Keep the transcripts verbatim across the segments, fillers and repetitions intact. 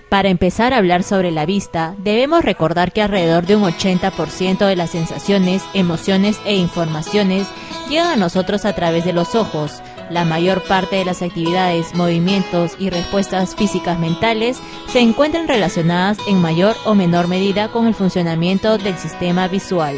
Para empezar a hablar sobre la vista, debemos recordar que alrededor de un ochenta por ciento de las sensaciones, emociones e informaciones llegan a nosotros a través de los ojos. La mayor parte de las actividades, movimientos y respuestas físicas mentales se encuentran relacionadas en mayor o menor medida con el funcionamiento del sistema visual.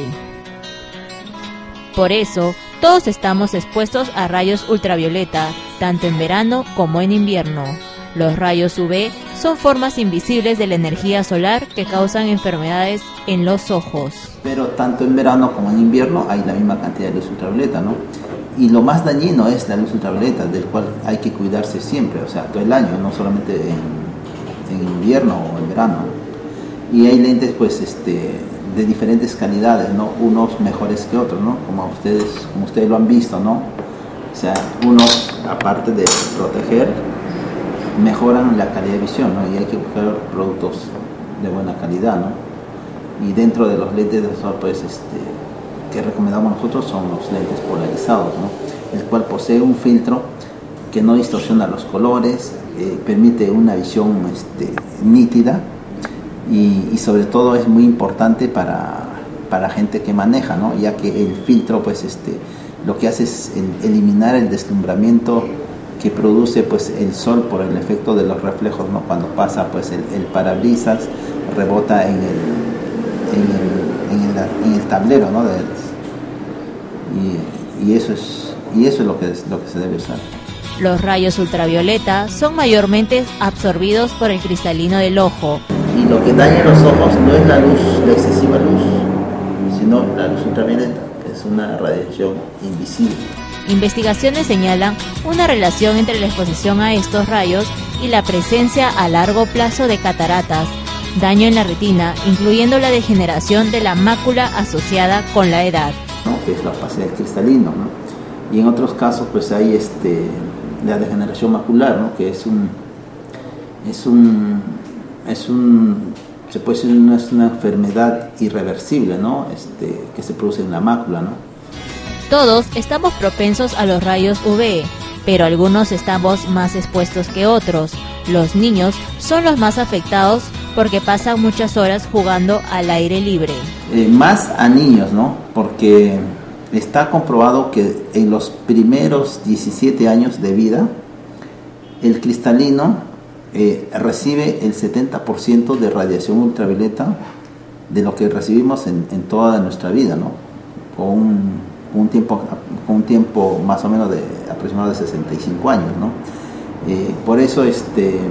Por eso, todos estamos expuestos a rayos ultravioleta, tanto en verano como en invierno. Los rayos U V son formas invisibles de la energía solar que causan enfermedades en los ojos. Pero tanto en verano como en invierno hay la misma cantidad de luz ultravioleta, ¿no? Y lo más dañino es la luz ultravioleta, del cual hay que cuidarse siempre, o sea, todo el año, no solamente en, en invierno o en verano. Y hay lentes, pues, este, de diferentes calidades, ¿no? Unos mejores que otros, ¿no? Como ustedes, como ustedes lo han visto, ¿no? O sea, unos, aparte de proteger, mejoran la calidad de visión, ¿no? Y hay que buscar productos de buena calidad, ¿no? Y dentro de los lentes de sol, pues, este, que recomendamos nosotros son los lentes polarizados, ¿no? El cual posee un filtro que no distorsiona los colores, eh, permite una visión este, nítida y, y sobre todo es muy importante para, para gente que maneja, ¿no? Ya que el filtro, pues, este, lo que hace es el, eliminar el deslumbramiento que produce, pues, el sol por el efecto de los reflejos, ¿no? Cuando pasa, pues, el, el parabrisas rebota en el, en el, en el, en el tablero, ¿no? De, y, y eso es y eso es lo que es lo que se debe usar. Los rayos ultravioleta son mayormente absorbidos por el cristalino del ojo. Y lo que daña los ojos no es la luz, la excesiva luz, sino la luz ultravioleta, que es una radiación invisible. Investigaciones señalan una relación entre la exposición a estos rayos y la presencia a largo plazo de cataratas, daño en la retina, incluyendo la degeneración de la mácula asociada con la edad, ¿no? Que es la opacidad del cristalino, ¿no? Y en otros casos, pues, hay este, la degeneración macular, ¿no? Que es un, es un, es un, se puede decir una, es una enfermedad irreversible, ¿no? Este, que se produce en la mácula, ¿no? Todos estamos propensos a los rayos U V, pero algunos estamos más expuestos que otros. Los niños son los más afectados porque pasan muchas horas jugando al aire libre. Eh, más a niños, ¿no? Porque está comprobado que en los primeros diecisiete años de vida, el cristalino eh, recibe el setenta por ciento de radiación ultravioleta de lo que recibimos en, en toda nuestra vida, ¿no? Con un un tiempo, un tiempo más o menos de aproximadamente de sesenta y cinco años, ¿no? Eh, por eso este,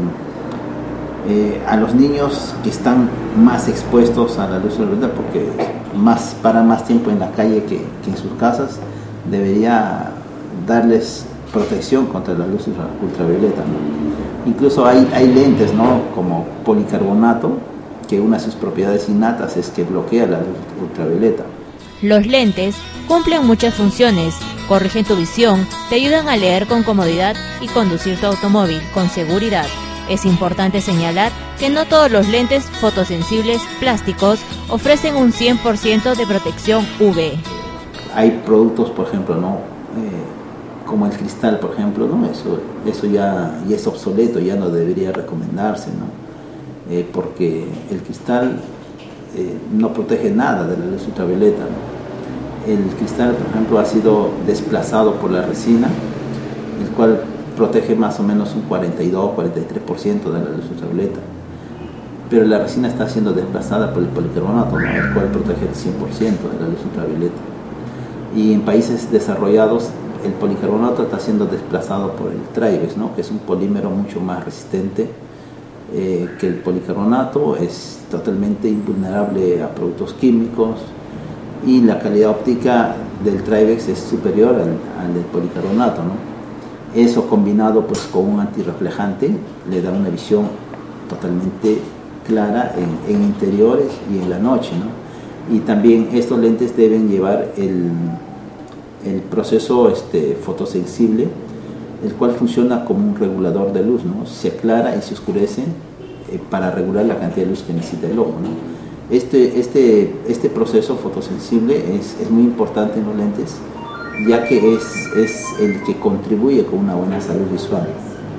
eh, a los niños que están más expuestos a la luz ultravioleta, porque más, paran más tiempo en la calle que, que en sus casas, debería darles protección contra la luz ultravioleta, ¿no? Incluso hay, hay lentes, ¿no? Como policarbonato, que una de sus propiedades innatas es que bloquea la luz ultravioleta. Los lentes cumplen muchas funciones, corrigen tu visión, te ayudan a leer con comodidad y conducir tu automóvil con seguridad. Es importante señalar que no todos los lentes fotosensibles plásticos ofrecen un cien por ciento de protección U V. Hay productos, por ejemplo, ¿no? Eh, como el cristal, por ejemplo, ¿no? Eso, eso ya, ya es obsoleto, ya no debería recomendarse, ¿no? Eh, porque el cristal Eh, no protege nada de la luz ultravioleta, ¿no? El cristal, por ejemplo, ha sido desplazado por la resina, el cual protege más o menos un cuarenta y dos a cuarenta y tres por ciento de la luz ultravioleta, pero la resina está siendo desplazada por el policarbonato, ¿no? El cual protege el cien por ciento de la luz ultravioleta. Y en países desarrollados el policarbonato está siendo desplazado por el Tribex, ¿no? Que es un polímero mucho más resistente Eh, que el policarbonato, es totalmente invulnerable a productos químicos y la calidad óptica del Tribex es superior al, al del policarbonato, ¿no? Eso combinado, pues, con un antirreflejante le da una visión totalmente clara en, en interiores y en la noche, ¿no? Y también estos lentes deben llevar el, el proceso este, fotosensible, el cual funciona como un regulador de luz, ¿no? Se aclara y se oscurece eh, para regular la cantidad de luz que necesita el ojo, ¿no? Este, este, este proceso fotosensible es, es muy importante en los lentes, ya que es, es el que contribuye con una buena salud visual.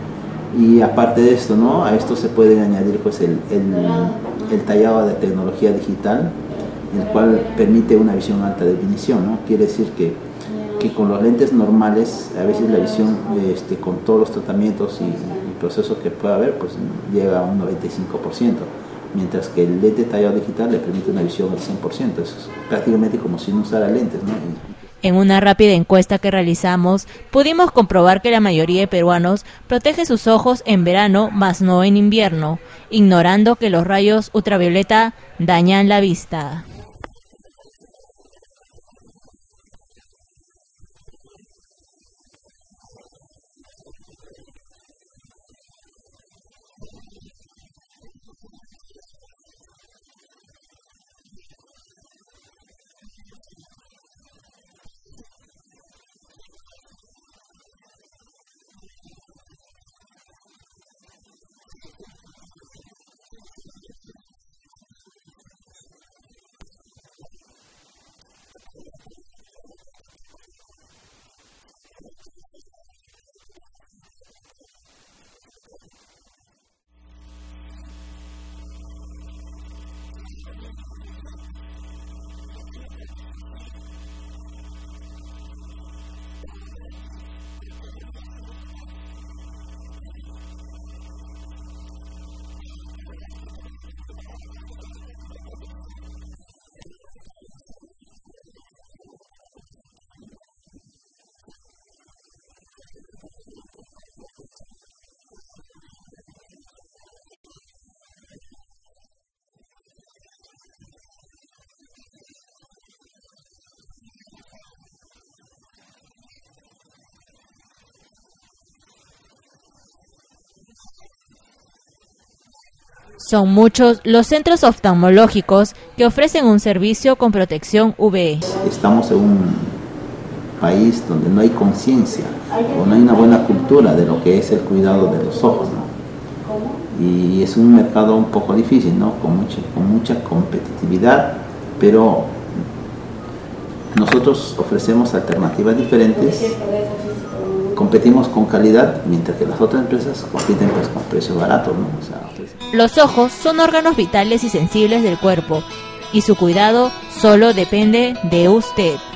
Y aparte de esto, ¿no? A esto se puede añadir pues el, el, el tallado de tecnología digital, el cual permite una visión alta definición, ¿no? Quiere decir que, que con los lentes normales, a veces la visión este, con todos los tratamientos y, y procesos que pueda haber, pues llega a un noventa y cinco por ciento, mientras que el lente tallado digital le permite una visión al cien por ciento, eso es prácticamente como si no usara lentes, ¿no? Y, En una rápida encuesta que realizamos, pudimos comprobar que la mayoría de peruanos protege sus ojos en verano, más no en invierno, ignorando que los rayos ultravioleta dañan la vista. Son muchos los centros oftalmológicos que ofrecen un servicio con protección U V E. Estamos en un país donde no hay conciencia o no hay una buena cultura de lo que es el cuidado de los ojos, ¿no? Y es un mercado un poco difícil, ¿no? Con mucha, con mucha competitividad, pero nosotros ofrecemos alternativas diferentes, competimos con calidad, mientras que las otras empresas compiten pues con precios baratos, ¿no? O sea, pues... Los ojos son órganos vitales y sensibles del cuerpo, y su cuidado solo depende de usted.